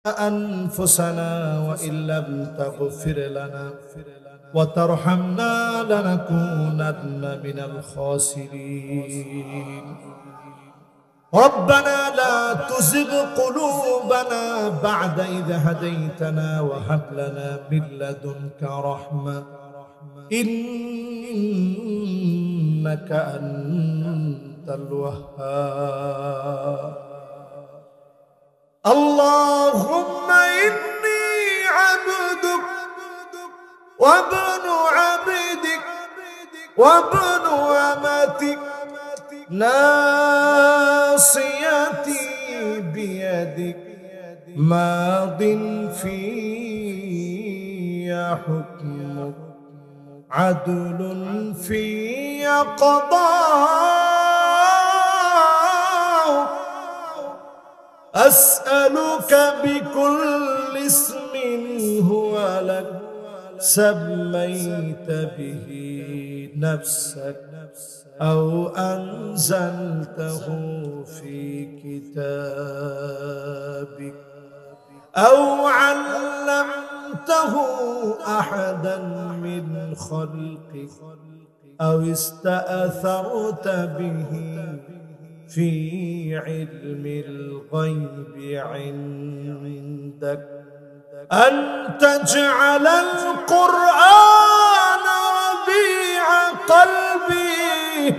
أنفسنا وإن لم تغفر لنا وترحمنا لنكونن من الخاسرين. ربنا لا تزغ قلوبنا بعد إذ هديتنا وهب لنا من لدنك رحمة إنك أنت الوهاب. اللهم إني عبدك وابن عبدك وابن أمتك ناصيتي بيدك ماض في حكمك عدل في قضاء. أسألك بكل اسم هو لك سميت به نفسك أو أنزلته في كتابك أو علمته أحدا من خلقك أو استأثرت به في علم الغيب عندك أن تجعل القرآن ربيع قلبي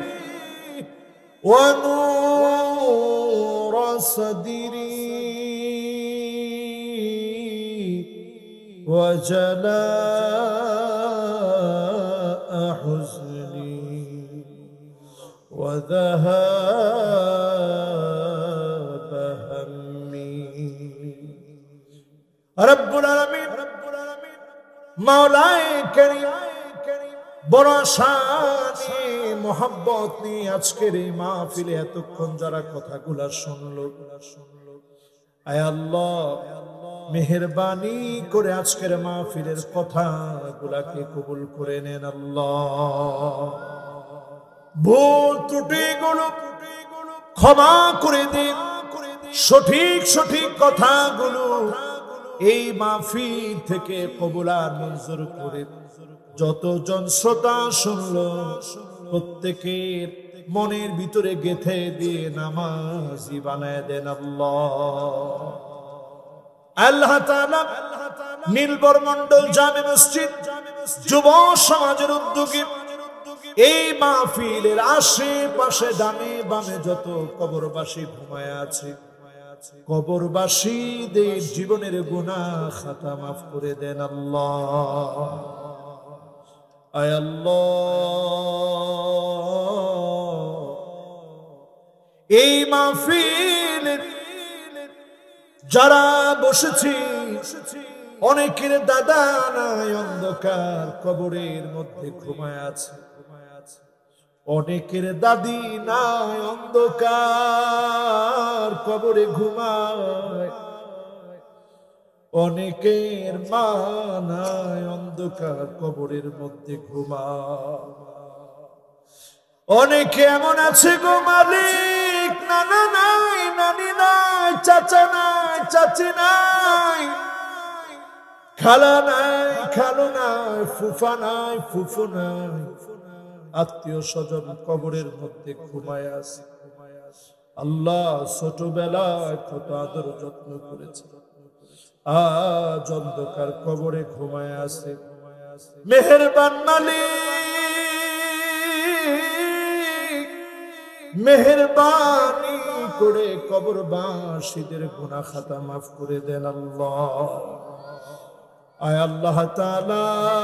ونور صدري وجلاء حزني وذهاب همي. رب العالمين مولاي كريم বড় শানে মোহাম্মত নিয়ে আজকের এই মাহফিলে এতক্ষণ যারা কথাগুলা শুনলো, আয় আল্লাহ মেহেরবানি করে আজকের মাহফিলের কথাগুলাকে কবুল করে নেন আল্লাহ। ভুল ত্রুটিগুলো ক্ষমা করে দিন, সঠিক সঠিক কথাগুলো এই মাহফিল থেকে কবুল আর মঞ্জুর করে যতজন শ্রোতা শুনলো প্রত্যেকের মনের ভিতরে গেঁথে দিয়ে নামাজি বানায় দেন আল্লাহ। আল্লাহ তাআলা নীলবর মণ্ডল জামে মসজিদ যুব সমাজের উদ্যোগে এই মাহফিলের আশেপাশে ডানে বামে যত কবরবাসী ঘুমায় আছে, কবরবাসীদের জীবনের গুনাহ খাতা মাফ করে দেন আল্লাহ। আয় আল্লাহ এই মাহফিলে যারা বসেছি অনেকের দাদা নাই অন্ধকার কবরের মধ্যে ঘুমায় আছে, অনেকের দাদি নাই অন্ধকার কবরে ঘুমায়, অনেকের মা নাই অন্ধকার কবরের মধ্যে ঘুমায়, অনেকে এমন আছে গো মালিক নানা নাই নানি নাই চাচা নাই চাচি নাই খালা নাই খালু নাই ফুফা নাই ফুফু নাই, আত্মীয় স্বজন কবরের মধ্যে ঘুমায় আছে। আল্লাহ ছোটবেলায় কত আদর যত্ন করেছে, আজ অন্ধকার কবরে ঘুমায় আছে। মেহেরবান মালিক মেহেরবানি করে কবরবাসীদের গুনাহ খাতা মাফ করে দেন আল্লাহ। আয় আল্লাহ তাআলা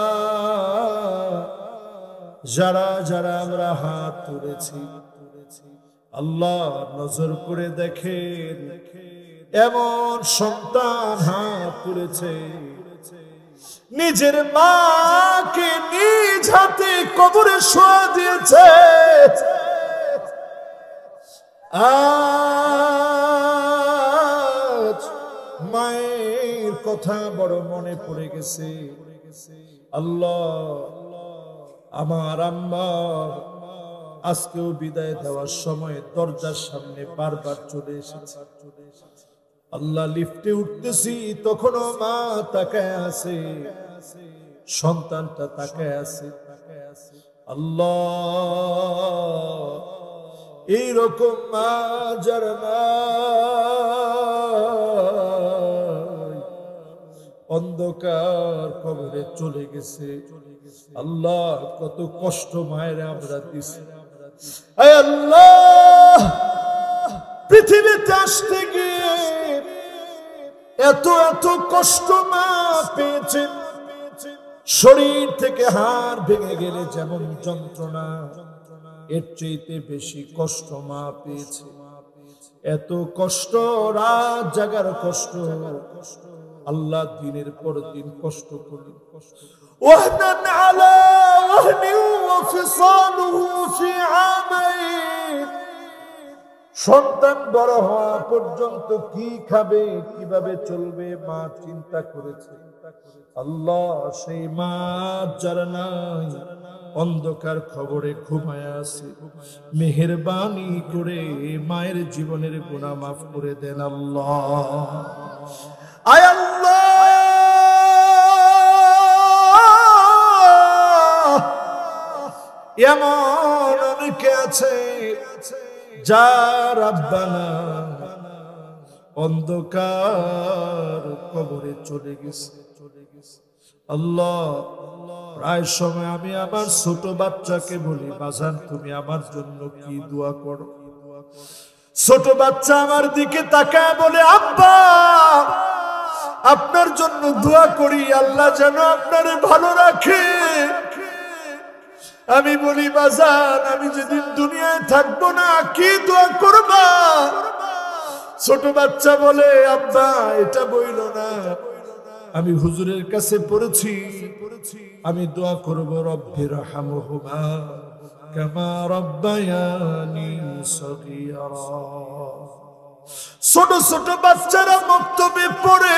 যারা যারা আমরা হাত তুলেছি আল্লাহ নজর করে দেখেন, এমন সন্তান হাত তুলেছে নিজের মাকে নিজ হাতে কবরে শোয়া দিয়েছে, আজ মায়ের কথা বড় মনে পড়ে গেছে। আল্লাহ আমার আম্মা আজকেও বিদায় দেওয়ার সময় দরজার সামনে বারবার চলে এসেছে, আল্লাহ লিফটে উঠতেছি, তখনও মা তাকায় আছে, সন্তানটা তাকায় আছে। আল্লাহ, এইরকম মা যার নাই, অন্ধকার কবরে চলে গেছে। আল্লাহ, কত কষ্ট মায়ের আমরা দিছি। আয় আল্লাহ, পৃথিবীতে আসতে গিয়ে এত এত কষ্ট মা পেয়েছেন। শরীর থেকে হাড় ভেঙে গেলে যেমন যন্ত্রণা, এর চাইতে বেশি কষ্ট মা পেয়েছে। এত কষ্ট, রাত জাগার কষ্ট। আল্লাহ দিনের পর দিন কষ্ট করলেন। ওয়াহনান আলা ওয়াহনি ওয়া ফিসালুহু ফি আমাইন। সন্তান বড় হওয়া পর্যন্ত কি খাবে, কিভাবে চলবে, মা চিন্তা করেছে। আল্লাহ, সেই মা যার নাই, অন্ধকার খবরে ঘুমায় আছে, মেহেরবানি করে মায়ের জীবনের গুনাহ মাফ করে দেন আল্লাহ। আয় আল্লাহ, এমন অনেকে আছে যার আব্বানা অন্ধকার কবরে চলে গেছে। আল্লাহ, প্রায় সময় আমি আমার ছোট বাচ্চাকে বলি, বাজান তুমি আমার জন্য কি দোয়া করো। ছোট বাচ্চা আমার দিকে তাকায় বলে, আব্বা আপনার জন্য দোয়া করি, আল্লাহ যেন আপনারে ভালো রাখে। আমি বলি, বাজান আমি যেদিন দুনিয়ায় থাকবো না, কি দোয়া করবা? ছোট বাচ্চা বলে, আব্বা এটা বইল না, আমি হুজুরের কাছে পড়েছি, আমি দোয়া করব, রব্বির হামহুমা কামা রব্বায়ানি সগীরা। ছোট ছোট বাচ্চারা মক্তবে পড়ে,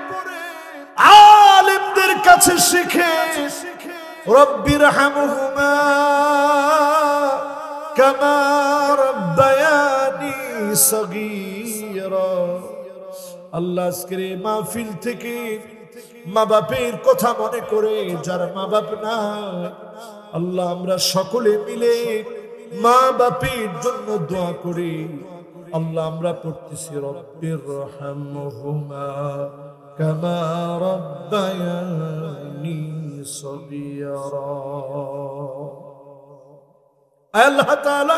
আলেমদের কাছে শিখে, রব্বির হামহুমা কামা রব্বায়ানি সগীরা। আল্লাহ আজকের মাহফিল থেকে মা বাপের কথা মনে করে, যার মা বাপ নাই, আল্লাহ আমরা সকলে মিলে মা বাপের জন্য দোয়া করি। আল্লাহ আমরা পড়তেছি, রব্বির হামহুমা কামা রব্বায়ানি সগীরা। আল্লাহ তাআলা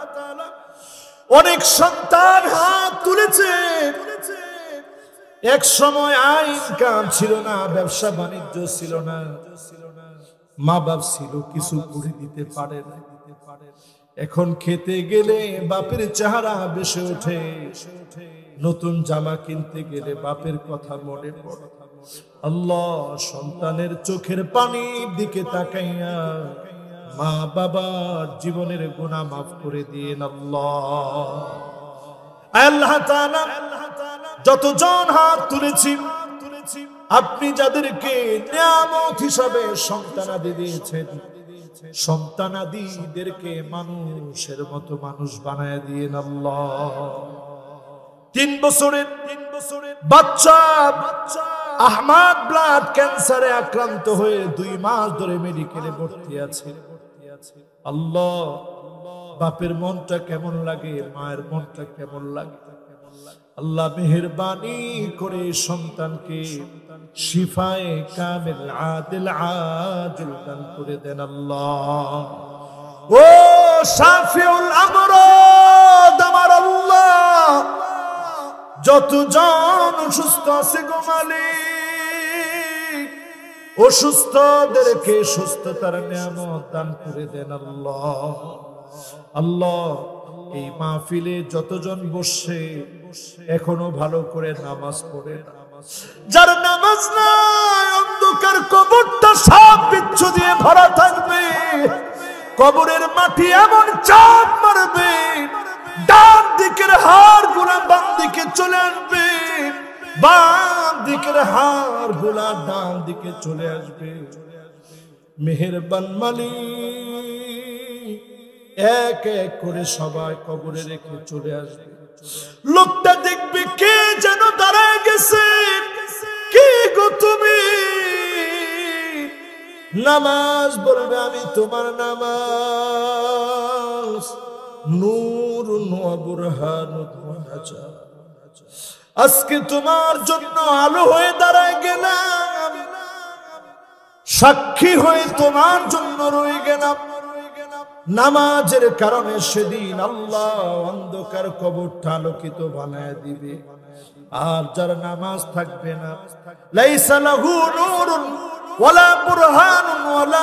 অনেক সন্তান হাত তুলেছে। এক সময় আইন কাম ছিল না, ব্যবসা বাণিজ্য ছিল না, মা বাপ ছিল কিছু করে দিতে পারে না। এখন খেতে গেলে বাপের চেহারা ভেসে ওঠে, নতুন জামা কিনতে গেলে বাপের কথা মনে পড়ে। আল্লাহ, সন্তানের চোখের পানির দিকে তাকাইয়া মা বাবার জীবনের গুনাহ মাফ করে দিন আল্লাহ। আল্লাহ তাআলা যতজন হাত তুলেছি, আপনি যাদেরকে নিয়ামত হিসাবে সন্তানাদি দিয়েছেন, সন্তানাদিদেরকে মানুষের মতো মানুষ বানায় দিয়েন আল্লাহ। 3 বছরের বাচ্চা আহমদ ব্লাড ক্যান্সারে আক্রান্ত হয়ে 2 মাস ধরে মেডিকেলে ভর্তি আছে। আল্লাহ, বাপের মনটা কেমন লাগে, মায়ের মনটা কেমন লাগে। আল্লাহ মেহেরবানি করে সন্তানকে শিফায়ে কামিল আদিল আজিল দান করে দেন আল্লাহ। ও শাফিউল আমরাদ আমার আল্লাহ, যতজন অসুস্থ আছে গো মালিক, অসুস্থদেরকে সুস্থতার নিয়ামত দান করে দেন আল্লাহ। আল্লাহ, এই মাহফিলে যতজন বসে এখনো ভালো করে নামাজ পড়ে, যার নামাজ নাই, অন্ধকার কবরটা সাপ বিচ্ছু দিয়ে ভরা থাকবে, কবরের মাটি এমন চাপ মারবে, ডান দিকের হাড় গুলা বাম দিকে চলে আসবে, বাম দিকের হাড় গুলা ডান দিকে চলে আসবে। মেহেরবান মালিক, এক এক করে সবাই কবরে রেখে চলে আসবে। লোকটা দেখবে কে যেন দাঁড়ায় গেছে, কে গো তুমি? নামাজ বলবে আমি তোমার নামাজ, নূরুন ওয়া বুরহানুন ওয়া নাজাত। আজকে তোমার জন্য আলো হয়ে দাঁড়ায় গেলাম, সাক্ষী হয়ে তোমার জন্য রয়ে গেলাম। নামাজের কারণে সেদিন আল্লাহ অন্ধকার কবরটা আলোকিত বানায় দিবে। আর যার নামাজ থাকবে না, লাইসা লাহু নূরুন ওয়ালা বুরহানুন ওয়ালা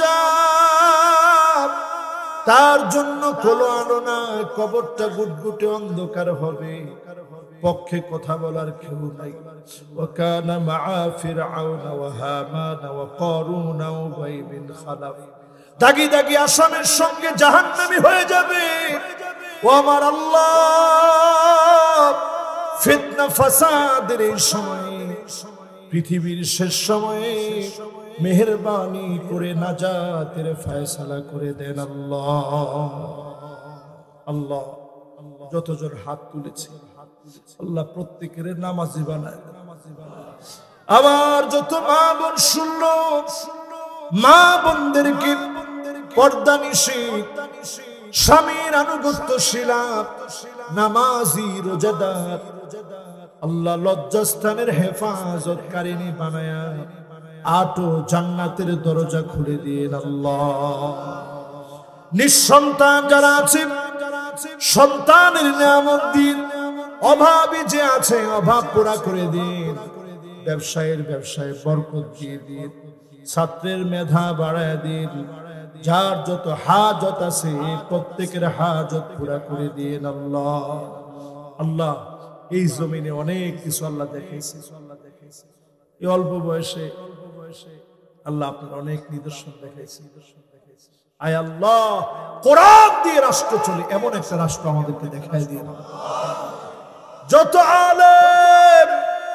নাজাত, তার জন্য কোনো আলো না, কবরটা গুটগুটে অন্ধকার হবে, পক্ষে কথা বলার কেউ নাই। ওয়াকানা মাআ ফিরআউনা ওয়া হামানা ওয়া কারুনা ওয়া উবাই বিন খালাফ, দাগি দাগি আসামের সঙ্গে জাহান্নামী হয়ে যাবে। ও আমার আল্লাহ, ফিতনা ফাসাদের এই সময়ে, পৃথিবীর শেষ সময়ে মেহেরবানি করে নাজাতের ফয়সালা করে দেন আল্লাহ। আল্লাহ যতজন হাত তুলেছে আল্লাহ প্রত্যেকের নামাজি বানায়। আবার যত মা বোন শুনল, মা বোনদেরকে পর্দা নিষেধ, স্বামীর আনুগত্যশীলা, নামাজি রোজাদার, আল্লাহ লজ্জাস্থানের হেফাজতকারিনী বানায়া আটো জান্নাতের দরজা খুলে দিন আল্লাহ। নিঃসন্তান যারা আছে সন্তানের নিয়ামত দিন, অভাবী যে আছে অভাব পুরা করে দিন, ব্যবসায়ের ব্যবসায় বরকত দিয়ে দিন, ছাত্রের মেধা বাড়ায় দিন, যার যত হাজত আছে প্রত্যেকের হাজত পুরা করে দিন আল্লাহ। আল্লাহ এই জমিনে অনেক কিছু আল্লাহ দেখেছে, এই অল্প বয়সে আল্লাহ আপনার অনেক নিদর্শন দেখেছে। আয় আল্লাহ, কোরআন দিয়ে রাষ্ট্র চলে এমন একটা রাষ্ট্র আমাদেরকে দেখায় দিয়ে, যত আলেম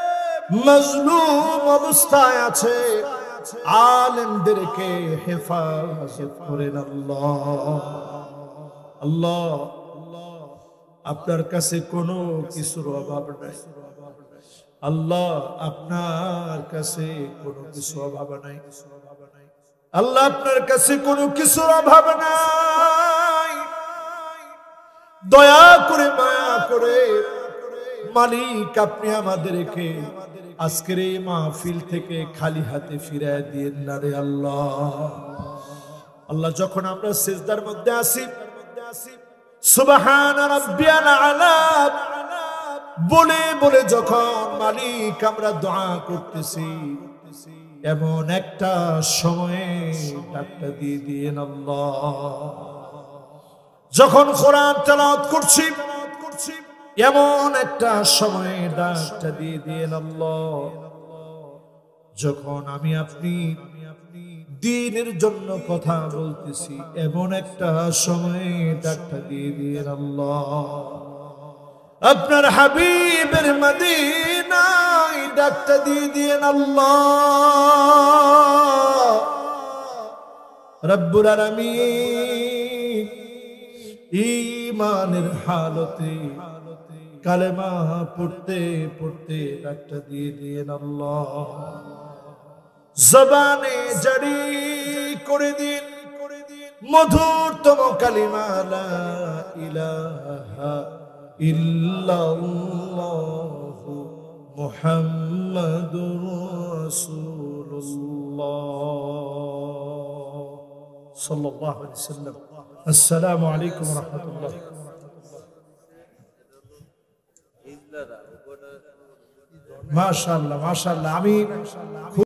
মজলুম অবস্থায় আছে আলেমদেরকে হেফাজত করেন আল্লাহ। আল্লাহ আপনার কাছে কোনো কিছুর অভাব নাই আল্লাহ, আপনার কাছে কোনো কিছু অভাব নাই আল্লাহ, আপনার কাছে কোনো কিছুর অভাব নাই। দয়া করে মায়া করে মালিক আপনি আমাদেরকে আজকের এই মাহফিল থেকে খালি হাতে ফিরায় দিয়েন না রে আল্লাহ। আল্লাহ যখন আমরা সিজদার মধ্যে আসি, সুবহান রাব্বিয়াল আলা বলে বলে যখন মালিক আমরা দোয়া করতেছি, এমন একটা সময়ে ডাকটা দিয়ে দিয়েন আল্লাহ। যখন কোরআন তেলাওয়াত করছি এমন একটা সময়ে ডাকটা দিয়ে দিয়েন আল্লাহ। যখন আমি আপনি দ্বীনের জন্য কথা বলতেছি এমন একটা সময়ে ডাকটা দিয়ে দিয়েন আল্লাহ। আপনার হাবিবের মদিনায় ডাকটা দিয়ে দিয়েন আল্লাহ। রব্বুল আলামিন ঈমানের হালতে কালেমা পড়তে পড়তে ডাকটা দিয়ে দিয়েন আল্লাহ। জবানে জারি করে দিন মধুরতম কালিমা লা ইলাহা ইল্লাল্লাহু মুহাম্মাদুর রাসূলুল্লাহ সাল্লাল্লাহু আলাইহি ওয়াসাল্লাম। আসসালামু আলাইকুম ওয়া রাহমাতুল্লাহ। মাশাআল্লাহ মাশাআল্লাহ। আমি